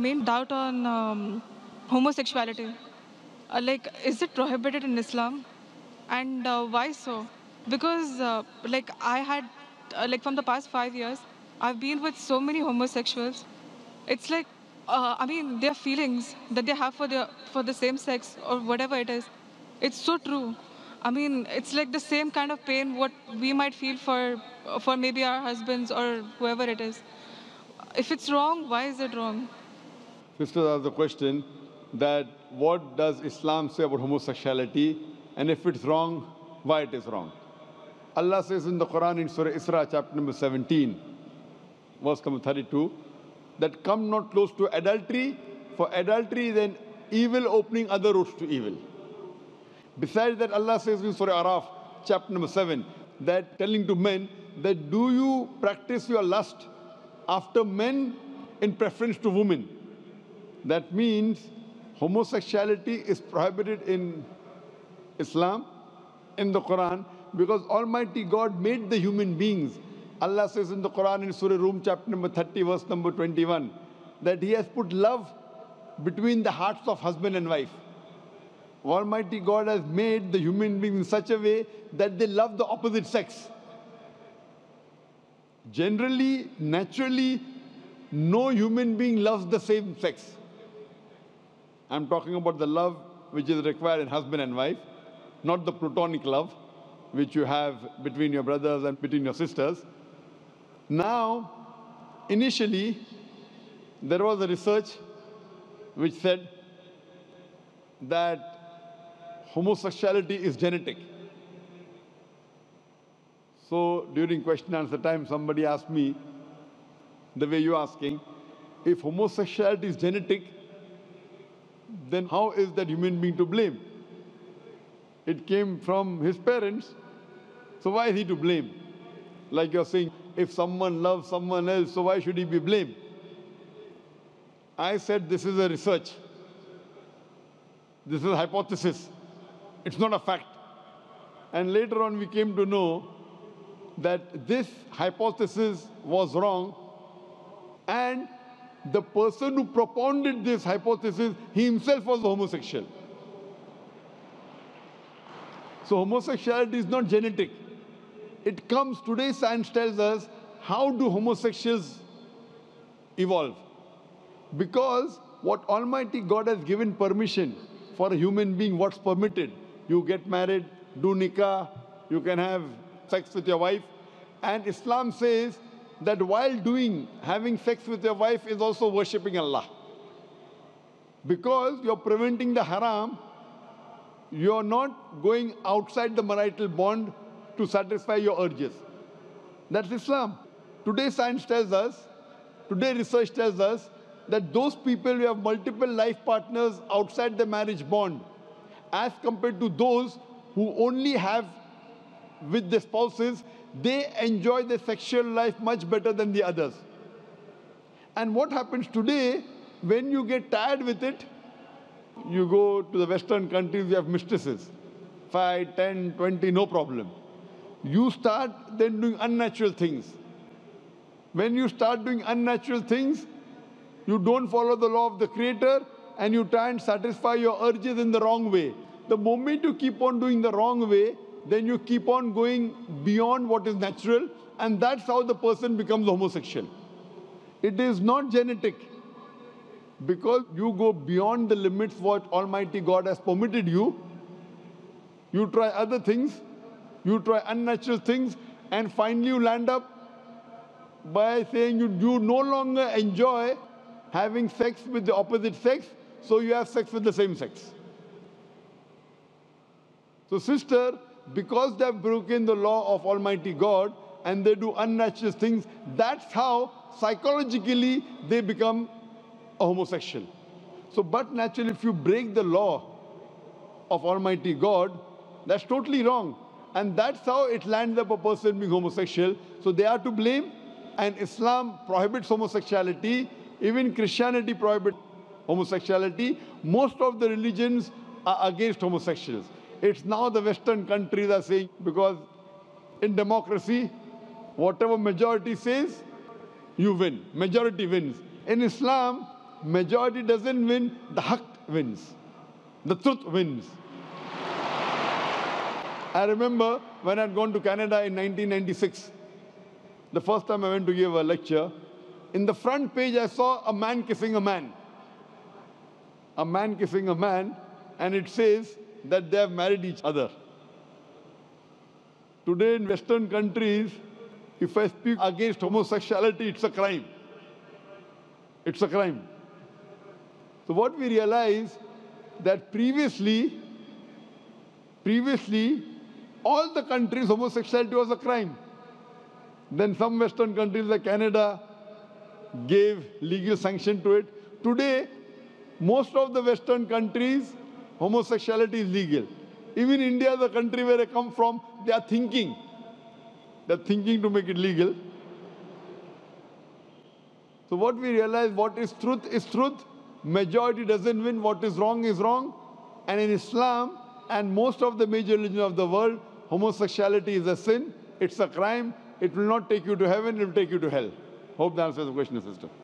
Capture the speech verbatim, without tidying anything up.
main doubt on um, homosexuality. Uh, like, is it prohibited in Islam? And uh, why so? Because, uh, like, I had, uh, like, from the past five years, I've been with so many homosexuals. It's like, uh, I mean, their feelings that they have for the for the same sex or whatever it is, it's so true. I mean, it's like the same kind of pain what we might feel for for maybe our husbands or whoever it is. If it's wrong, why is it wrong? Sisters asked the question that what does Islam say about homosexuality, and if it's wrong, why it is wrong. Allah says in the Quran in Surah Isra, chapter number seventeen, verse number thirty-two, that come not close to adultery, for adultery then evil opening other roads to evil. Besides that, Allah says in Surah Araf, chapter number seven, that telling to men that do you practice your lust after men in preference to women? That means homosexuality is prohibited in Islam, in the Quran, because Almighty God made the human beings. Allah says in the Quran in Surah Rum, chapter number thirty, verse number twenty-one, that He has put love between the hearts of husband and wife. Almighty God has made the human beings in such a way that they love the opposite sex. Generally, naturally, no human being loves the same sex. I'm talking about the love which is required in husband and wife, not the platonic love which you have between your brothers and between your sisters. Now, initially, there was a research which said that homosexuality is genetic. So during question and answer time, somebody asked me, the way you're asking, if homosexuality is genetic, then how is that human being to blame? It came from his parents, so why is he to blame? Like you're saying, if someone loves someone else, so why should he be blamed? I said this is a research. This is a hypothesis. It's not a fact. And later on we came to know that this hypothesis was wrong, and the person who propounded this hypothesis, he himself was a homosexual. So homosexuality is not genetic. It comes, today science tells us, how do homosexuals evolve? Because what Almighty God has given permission for a human being, what's permitted. You get married, do nikah, you can have sex with your wife. And Islam says that while doing, having sex with your wife is also worshipping Allah. Because you're preventing the haram, you're not going outside the marital bond to satisfy your urges. That's Islam. Today science tells us, today research tells us, that those people who have multiple life partners outside the marriage bond, as compared to those who only have with their spouses, they enjoy their sexual life much better than the others. And what happens today, when you get tired with it, you go to the Western countries, you have mistresses. Five, ten, twenty, no problem. You start then doing unnatural things. When you start doing unnatural things, you don't follow the law of the Creator, and you try and satisfy your urges in the wrong way. The moment you keep on doing the wrong way, then you keep on going beyond what is natural, and that's how the person becomes homosexual. It is not genetic. Because you go beyond the limits what Almighty God has permitted you, you try other things, you try unnatural things, and finally you land up by saying you, you no longer enjoy having sex with the opposite sex, so you have sex with the same sex. So sister, because they have broken the law of Almighty God and they do unnatural things, that's how psychologically they become a homosexual. So, but naturally, if you break the law of Almighty God, that's totally wrong. And that's how it lands up a person being homosexual. So they are to blame, and Islam prohibits homosexuality. Even Christianity prohibits homosexuality. Most of the religions are against homosexuals. It's now the Western countries are saying, because in democracy, whatever majority says, you win. Majority wins. In Islam, majority doesn't win, the haqq wins. The truth wins. I remember when I'd gone to Canada in nineteen ninety-six, the first time I went to give a lecture, in the front page I saw a man kissing a man. A man kissing a man, and it says that they have married each other. Today in Western countries, if I speak against homosexuality, it's a crime. It's a crime. So what we realize that previously, previously, all the countries, homosexuality was a crime. Then some Western countries like Canada gave legal sanction to it. Today, most of the Western countries, homosexuality is legal. Even India, the country where I come from, they are thinking. They're thinking to make it legal. So what we realize, what is truth is truth. Majority doesn't win. What is wrong is wrong. And in Islam and most of the major religions of the world, homosexuality is a sin. It's a crime. It will not take you to heaven. It will take you to hell. Hope that answers the question, sister.